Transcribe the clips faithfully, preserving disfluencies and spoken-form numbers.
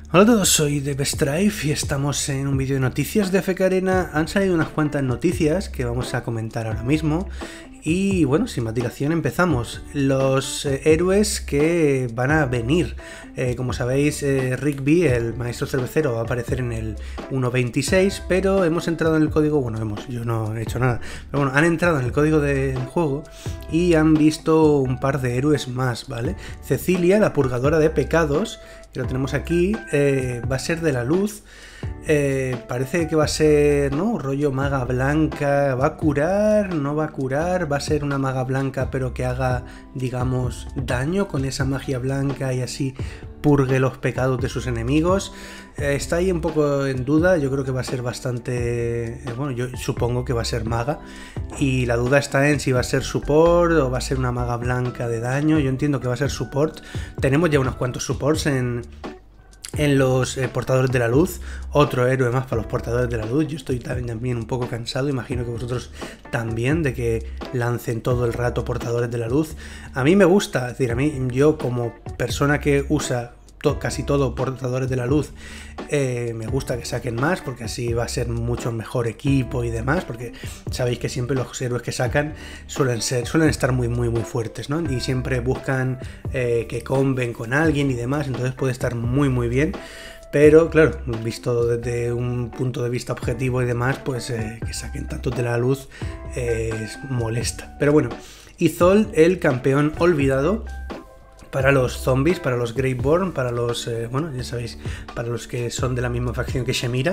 Hola a todos, soy DevStrife y estamos en un vídeo de noticias de F K Arena. Han salido unas cuantas noticias que vamos a comentar ahora mismo. Y bueno, sin más dilación empezamos. Los eh, héroes que van a venir. Eh, como sabéis, eh, Rigby, el maestro cervecero, va a aparecer en el uno punto veintiséis, pero hemos entrado en el código, bueno, hemos, yo no he hecho nada, pero bueno, han entrado en el código del juego y han visto un par de héroes más, ¿vale? Cecilia, la purgadora de pecados, que lo tenemos aquí, eh, va a ser de la luz. Eh, parece que va a ser, ¿no? Rollo maga blanca. ¿Va a curar? ¿No va a curar? ¿Va a ser una maga blanca pero que haga, digamos, daño con esa magia blanca y así purgue los pecados de sus enemigos? Eh, está ahí un poco en duda. Yo creo que va a ser bastante... Eh, bueno, yo supongo que va a ser maga. Y la duda está en si va a ser support o va a ser una maga blanca de daño. Yo entiendo que va a ser support. Tenemos ya unos cuantos supports en... En los eh, portadores de la luz, otro héroe más para los portadores de la luz. Yo estoy también un poco cansado, imagino que vosotros también, de que lancen todo el rato portadores de la luz. A mí me gusta, es decir, a mí, yo como persona que usa to casi todo portadores de la luz, eh, me gusta que saquen más, porque así va a ser mucho mejor equipo y demás, porque sabéis que siempre los héroes que sacan suelen ser suelen estar muy muy muy fuertes, ¿no? Y siempre buscan eh, que comben con alguien y demás, entonces puede estar muy muy bien. Pero claro, visto desde un punto de vista objetivo y demás, pues eh, que saquen tantos de la luz eh, molesta. Pero bueno, Izol, el campeón olvidado, para los zombies, para los Greatborn, para los, eh, bueno, ya sabéis, para los que son de la misma facción que Shemira.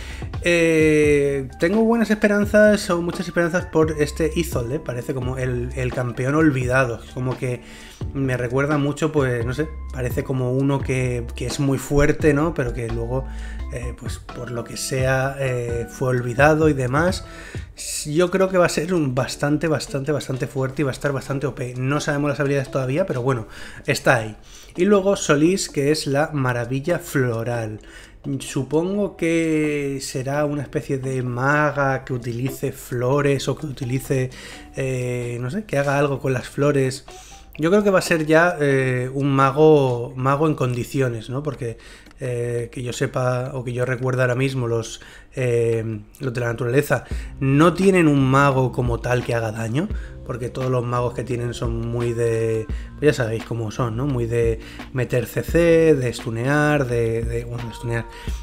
Eh, tengo buenas esperanzas, o muchas esperanzas por este Izol, ¿eh? Parece como el, el campeón olvidado, como que me recuerda mucho, pues, no sé, parece como uno que, que es muy fuerte, ¿no? Pero que luego, eh, pues, por lo que sea, eh, fue olvidado y demás. Yo creo que va a ser un bastante, bastante, bastante fuerte y va a estar bastante O P. No sabemos las habilidades todavía, pero bueno, está ahí. Y luego Solís, que es la maravilla floral. Supongo que será una especie de maga que utilice flores o que utilice, eh, no sé, que haga algo con las flores. Yo creo que va a ser ya eh, un mago mago en condiciones, ¿no? Porque eh, que yo sepa o que yo recuerde ahora mismo, los, eh, los de la naturaleza no tienen un mago como tal que haga daño, porque todos los magos que tienen son muy de... Pues ya sabéis cómo son, ¿no? Muy de meter C C, de stunear, de... de bueno, de stunear.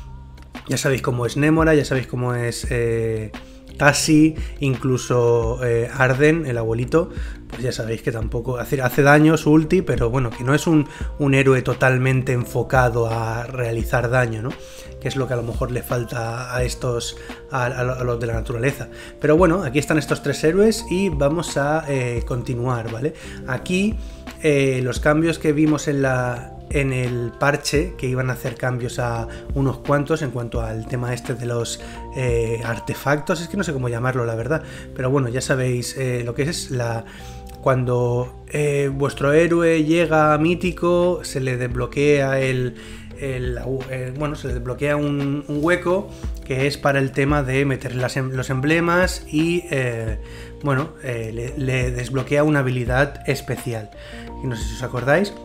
Ya sabéis cómo es Nemora, ya sabéis cómo es... Eh, Tassi, incluso eh, Arden, el abuelito, pues ya sabéis que tampoco hace, hace daño su ulti, pero bueno, que no es un, un héroe totalmente enfocado a realizar daño, ¿no? Que es lo que a lo mejor le falta a estos, a, a los de la naturaleza. Pero bueno, aquí están estos tres héroes y vamos a eh, continuar, ¿vale? Aquí eh, los cambios que vimos en la... en el parche, que iban a hacer cambios a unos cuantos en cuanto al tema este de los eh, artefactos, es que no sé cómo llamarlo la verdad, pero bueno, ya sabéis eh, lo que es la... Cuando eh, vuestro héroe llega a mítico, se le desbloquea el... El, el, bueno, se le desbloquea un, un hueco que es para el tema de meter las, los emblemas y eh, bueno, eh, le, le desbloquea una habilidad especial. Y no sé si os acordáis,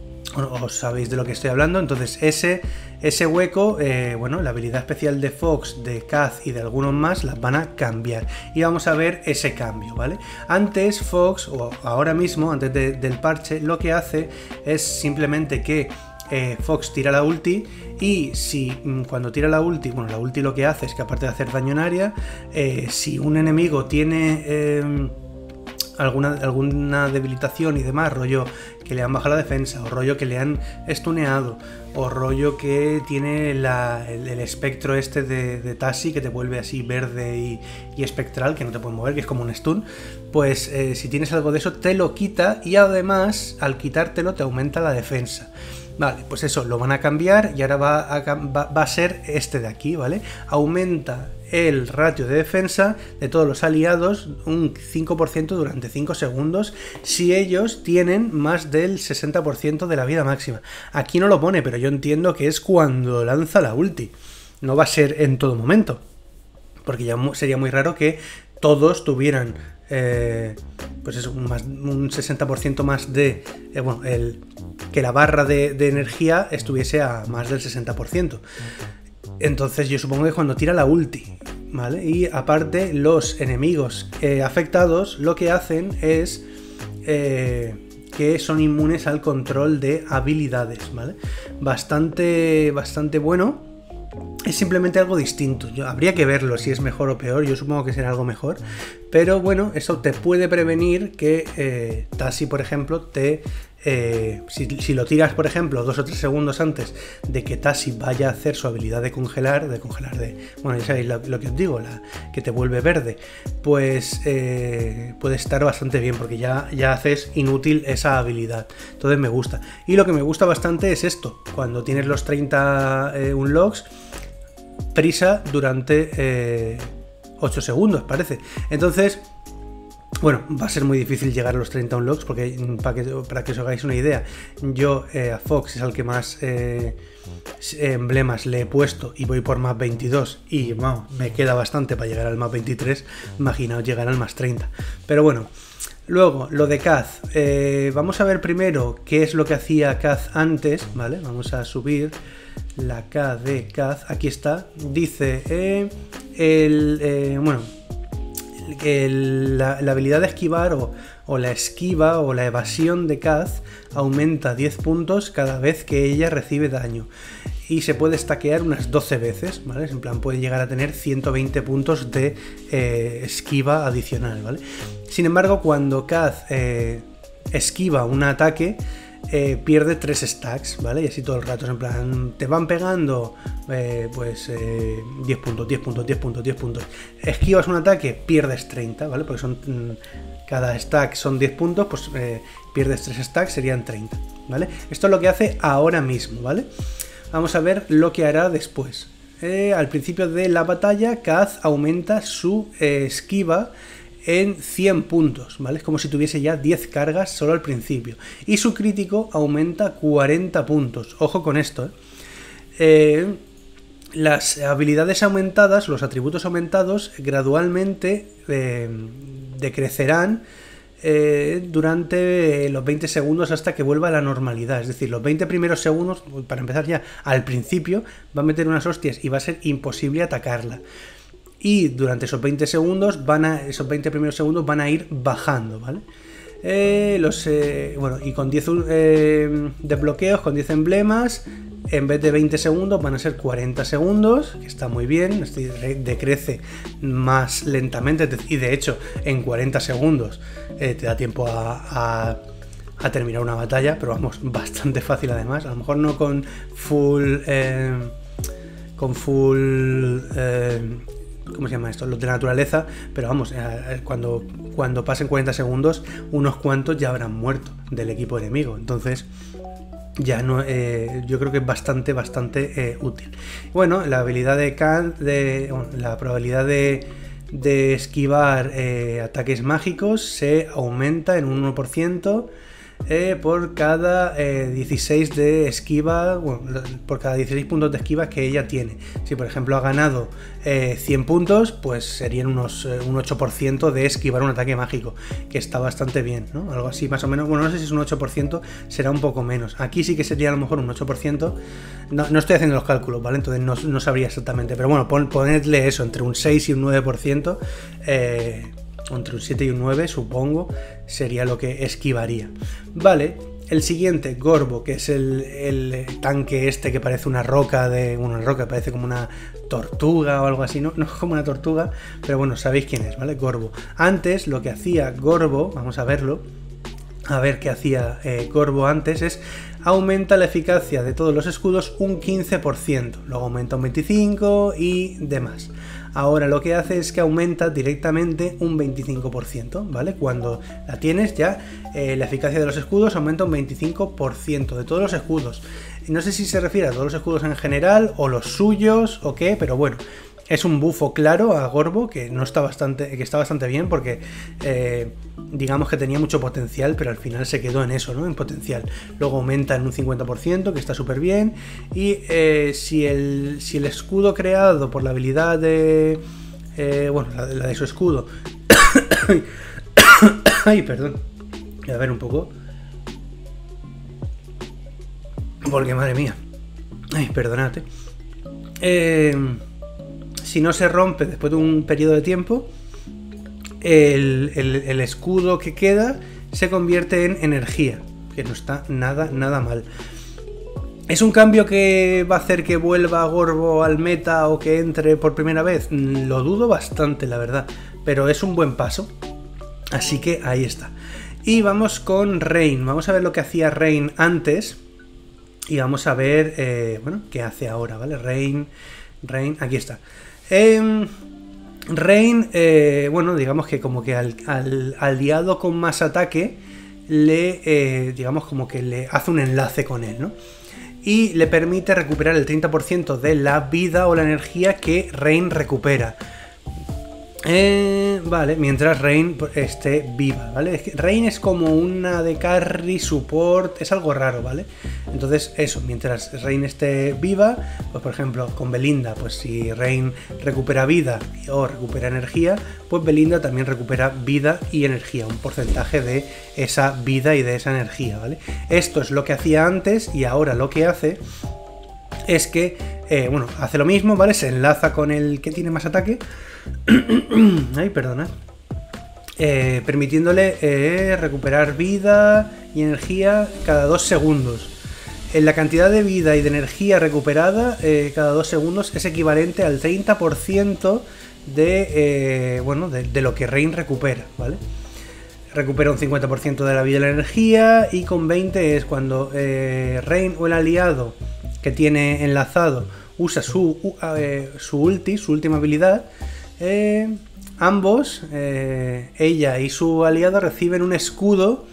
os sabéis de lo que estoy hablando. Entonces ese, ese hueco, eh, bueno, la habilidad especial de Fox, de Kaz y de algunos más las van a cambiar y vamos a ver ese cambio, ¿vale? Antes Fox, o ahora mismo, antes de, del parche, lo que hace es simplemente que eh, Fox tira la ulti y si cuando tira la ulti, bueno, la ulti lo que hace es que aparte de hacer daño en área, eh, si un enemigo tiene... Eh, Alguna, alguna debilitación y demás, rollo que le han bajado la defensa, o rollo que le han stuneado, o rollo que tiene la, el, el espectro este de, de Tassi que te vuelve así verde y, y espectral, que no te puedes mover, que es como un stun, pues eh, si tienes algo de eso te lo quita y además al quitártelo te aumenta la defensa. Vale, pues eso lo van a cambiar y ahora va a, va, va a ser este de aquí, ¿vale? Aumenta el ratio de defensa de todos los aliados un cinco por ciento durante cinco segundos si ellos tienen más del sesenta por ciento de la vida máxima. Aquí no lo pone, pero yo entiendo que es cuando lanza la ulti. No va a ser en todo momento, porque ya sería muy raro que todos tuvieran eh, pues eso, un, más, un sesenta por ciento más de... Eh, bueno, el, que la barra de, de energía estuviese a más del sesenta por ciento. Entonces yo supongo que cuando tira la ulti, ¿vale? Y aparte los enemigos eh, afectados lo que hacen es eh, que son inmunes al control de habilidades, ¿vale? Bastante, bastante bueno. Es simplemente algo distinto. Yo, habría que verlo si es mejor o peor. Yo supongo que será algo mejor. Pero bueno, eso te puede prevenir que eh, Tassi, por ejemplo, te... Eh, si, si lo tiras, por ejemplo, dos o tres segundos antes de que Tassi vaya a hacer su habilidad de congelar, de congelar de... Bueno, ya sabéis lo, lo que os digo, la, que te vuelve verde, pues eh, puede estar bastante bien porque ya, ya haces inútil esa habilidad. Entonces me gusta. Y lo que me gusta bastante es esto. Cuando tienes los treinta eh, unlocks, prisa durante eh, ocho segundos, parece. Entonces... Bueno, va a ser muy difícil llegar a los treinta unlocks porque, para que, para que os hagáis una idea, yo eh, a Fox es al que más eh, emblemas le he puesto y voy por más veintidós y wow, me queda bastante para llegar al más veintitrés, imaginaos llegar al más treinta. Pero bueno, luego lo de Kaz, eh, vamos a ver primero qué es lo que hacía Kaz antes, ¿vale? Vamos a subir la K de Kaz, aquí está, dice, eh, el, eh, bueno... El, la, la habilidad de esquivar o, o la esquiva o la evasión de Kaz aumenta diez puntos cada vez que ella recibe daño y se puede stackear unas doce veces, ¿vale? En plan puede llegar a tener ciento veinte puntos de eh, esquiva adicional, ¿vale? Sin embargo, cuando Kaz eh, esquiva un ataque, Eh, pierde tres stacks, ¿vale? Y así todo el rato, en plan, te van pegando eh, pues eh, diez puntos, diez puntos, diez puntos, diez puntos. Esquivas un ataque, pierdes treinta, ¿vale? Porque son cada stack son diez puntos, pues eh, pierdes tres stacks, serían treinta, ¿vale? Esto es lo que hace ahora mismo, ¿vale? Vamos a ver lo que hará después. Eh, al principio de la batalla, Kaz aumenta su eh, esquiva en cien puntos, ¿vale? Es como si tuviese ya diez cargas solo al principio. Y su crítico aumenta cuarenta puntos. Ojo con esto, ¿eh? Eh, las habilidades aumentadas, los atributos aumentados, gradualmente eh, decrecerán eh, durante los veinte segundos hasta que vuelva a la normalidad. Es decir, los veinte primeros segundos, para empezar ya al principio, va a meter unas hostias y va a ser imposible atacarla. Y durante esos veinte segundos, van a, esos veinte primeros segundos van a ir bajando, ¿vale? Eh, los, eh, bueno, y con diez eh, desbloqueos, con diez emblemas, en vez de veinte segundos van a ser cuarenta segundos, que está muy bien, este decrece más lentamente y de hecho en cuarenta segundos eh, te da tiempo a, a, a terminar una batalla, pero vamos, bastante fácil además, a lo mejor no con full... Eh, con full... Eh, ¿Cómo se llama esto? Los de naturaleza, pero vamos, cuando, cuando pasen cuarenta segundos, unos cuantos ya habrán muerto del equipo enemigo. Entonces, ya no, eh, yo creo que es bastante, bastante eh, útil. Bueno, la habilidad de Khan, de, bueno, la probabilidad de, de esquivar eh, ataques mágicos se aumenta en un uno por ciento. Eh, por cada eh, dieciséis de esquiva, bueno, por cada dieciséis puntos de esquiva que ella tiene. Si por ejemplo ha ganado eh, cien puntos, pues serían unos eh, un ocho por ciento de esquivar un ataque mágico, que está bastante bien, ¿no? Algo así más o menos, bueno, no sé si es un ocho por ciento, será un poco menos. Aquí sí que sería a lo mejor un ocho por ciento, no, no estoy haciendo los cálculos, ¿vale? Entonces no, no sabría exactamente, pero bueno, pon, ponedle eso, entre un seis y un nueve por ciento, eh, entre un siete y un nueve, supongo, sería lo que esquivaría. Vale, el siguiente, Gorbo, que es el, el tanque este que parece una roca, de una roca, parece como una tortuga o algo así, no, no como una tortuga, pero bueno, sabéis quién es, ¿vale? Gorbo. Antes lo que hacía Gorbo, vamos a verlo, a ver qué hacía eh, Gorbo antes, es aumenta la eficacia de todos los escudos un quince por ciento, luego aumenta un veinticinco por ciento y demás. Ahora lo que hace es que aumenta directamente un veinticinco por ciento, ¿vale? Cuando la tienes ya, eh, la eficacia de los escudos aumenta un veinticinco por ciento de todos los escudos. No sé si se refiere a todos los escudos en general o los suyos o qué, pero bueno, es un bufo claro a Gorbo que no está bastante, que está bastante bien porque eh, digamos que tenía mucho potencial, pero al final se quedó en eso, ¿no? En potencial. Luego aumenta en un cincuenta por ciento, que está súper bien. Y eh, si, el, si el escudo creado por la habilidad de eh, bueno, la, la de su escudo. Ay, perdón. A ver un poco. Porque madre mía. Ay, perdonate. Eh, si no se rompe después de un periodo de tiempo, el, el, el escudo que queda se convierte en energía, que no está nada, nada mal. ¿Es un cambio que va a hacer que vuelva Gorbo al meta o que entre por primera vez? Lo dudo bastante, la verdad, pero es un buen paso. Así que ahí está. Y vamos con Rain. Vamos a ver lo que hacía Rain antes. Y vamos a ver, eh, bueno, qué hace ahora, ¿vale? Rain, Rain, aquí está. Eh, Rain, eh, bueno, digamos que como que al, al aliado con más ataque, le, eh, digamos como que le hace un enlace con él, ¿no? Y le permite recuperar el treinta por ciento de la vida o la energía que Rain recupera. Eh, vale, mientras Rain esté viva, ¿vale? Es que Rain es como una de carry, support, es algo raro, ¿vale? Entonces eso, mientras Rain esté viva, pues por ejemplo con Belinda, pues si Rain recupera vida o recupera energía, pues Belinda también recupera vida y energía, un porcentaje de esa vida y de esa energía, ¿vale? Esto es lo que hacía antes y ahora lo que hace es que, eh, bueno, hace lo mismo, ¿vale? Se enlaza con el que tiene más ataque. Ay, perdona. Eh, permitiéndole eh, recuperar vida y energía cada dos segundos. En la cantidad de vida y de energía recuperada eh, cada dos segundos es equivalente al treinta por ciento de, eh, bueno, de, de lo que Rain recupera, ¿vale? Recupera un cincuenta por ciento de la vida y la energía, y con veinte es cuando eh, Rain o el aliado que tiene enlazado usa su, uh, eh, su ulti, su última habilidad. Eh, ambos, eh, ella y su aliado, reciben un escudo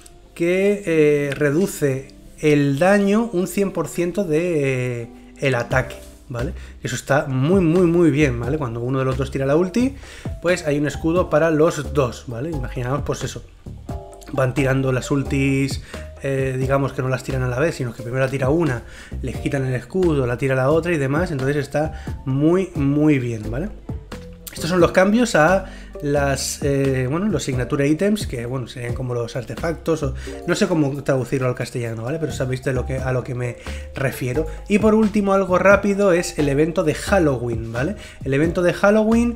que eh, reduce el daño un cien por ciento de eh, el ataque, ¿vale? Eso está muy muy muy bien, ¿vale? Cuando uno de los dos tira la ulti, pues hay un escudo para los dos, ¿vale? Imaginaos, pues eso, van tirando las ultis, eh, digamos que no las tiran a la vez, sino que primero la tira una, le quitan el escudo, la tira la otra y demás, entonces está muy muy bien, ¿vale? Estos son los cambios a las, eh, bueno, los signature items, que bueno, serían como los artefactos, o no sé cómo traducirlo al castellano, ¿vale? Pero sabéis de lo que, a lo que me refiero. Y por último, algo rápido, es el evento de Halloween, ¿vale? El evento de Halloween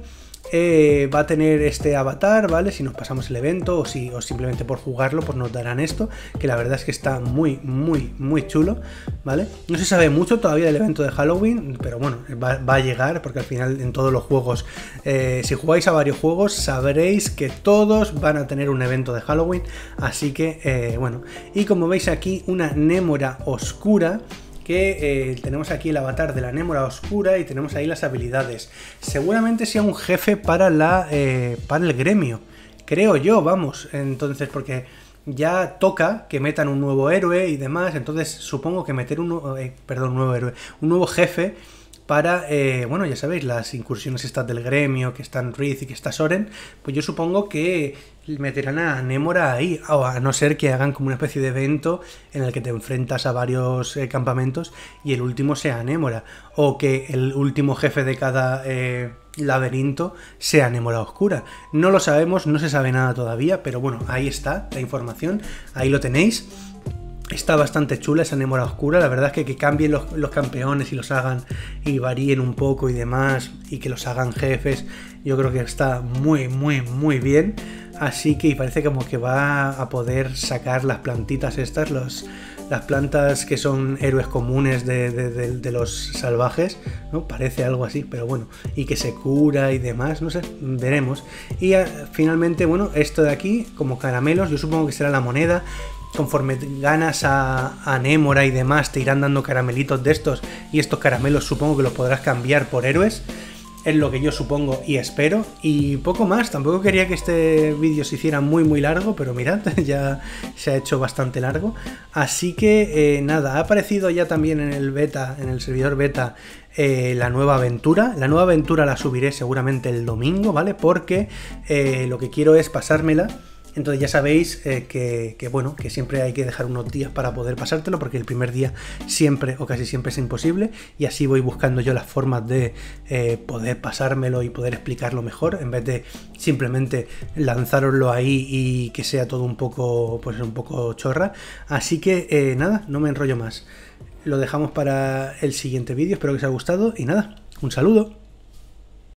eh, va a tener este avatar, ¿vale? Si nos pasamos el evento o, si, o simplemente por jugarlo, pues nos darán esto, que la verdad es que está muy, muy, muy chulo, ¿vale? No se sabe mucho todavía del evento de Halloween, pero bueno, va, va a llegar, porque al final en todos los juegos, eh, si jugáis a varios juegos, sabréis que todos van a tener un evento de Halloween, así que, eh, bueno. Y como veis aquí, una Némora oscura, que eh, tenemos aquí el avatar de la Némora oscura y tenemos ahí las habilidades. Seguramente sea un jefe para, la, eh, para el gremio, creo yo, vamos. Entonces, porque ya toca que metan un nuevo héroe y demás, entonces supongo que meter un, eh, perdón, un nuevo héroe, un nuevo jefe para, eh, bueno, ya sabéis, las incursiones estas del gremio, que están Riz y que está Soren, pues yo supongo que meterán a Némora ahí, o a no ser que hagan como una especie de evento en el que te enfrentas a varios eh, campamentos y el último sea Némora, o que el último jefe de cada eh, laberinto sea Némora oscura. No lo sabemos, no se sabe nada todavía, pero bueno, ahí está la información, ahí lo tenéis. Está bastante chula esa Némora oscura, la verdad es que que cambien los, los campeones y los hagan y varíen un poco y demás, y que los hagan jefes, yo creo que está muy muy muy bien. Así que parece como que va a poder sacar las plantitas estas, los, las plantas que son héroes comunes de, de, de, de los salvajes, ¿no? Parece algo así, pero bueno, y que se cura y demás, no sé, veremos. Y a, finalmente, bueno, esto de aquí, como caramelos, yo supongo que será la moneda. Conforme ganas a, a Némora y demás, te irán dando caramelitos de estos, y estos caramelos supongo que los podrás cambiar por héroes. Es lo que yo supongo y espero. Y poco más, tampoco quería que este vídeo se hiciera muy muy largo, pero mirad, ya se ha hecho bastante largo. Así que eh, nada, ha aparecido ya también en el beta, en el servidor beta, eh, la nueva aventura. La nueva aventura la subiré seguramente el domingo, ¿vale? Porque eh, lo que quiero es pasármela Entonces ya sabéis eh, que, que, bueno, que siempre hay que dejar unos días para poder pasártelo, porque el primer día siempre o casi siempre es imposible, y así voy buscando yo las formas de eh, poder pasármelo y poder explicarlo mejor, en vez de simplemente lanzároslo ahí y que sea todo un poco, pues un poco chorra. Así que eh, nada, no me enrollo más. Lo dejamos para el siguiente vídeo, espero que os haya gustado y nada, un saludo.